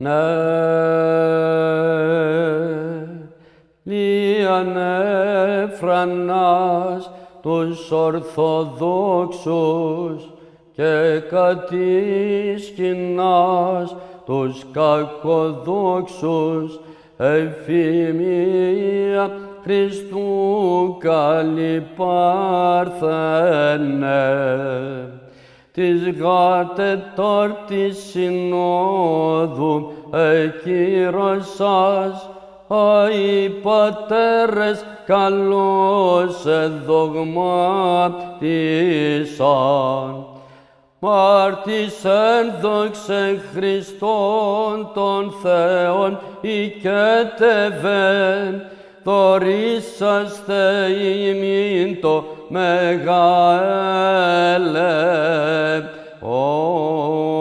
ανέφρανας τους Ορθοδόξους και κατήσκηνας τους κακοδόξους, ευφημία Χριστού καλή Παρθένε. Της τετάρτης συνόδου εκύρωσας, οι πατέρες καλώς εδογμάτισαν. Μάρτισεν δόξε Χριστόν τον Θεόν οικέτευεν, δωρήσαστε ημίν το Μεγαέλε.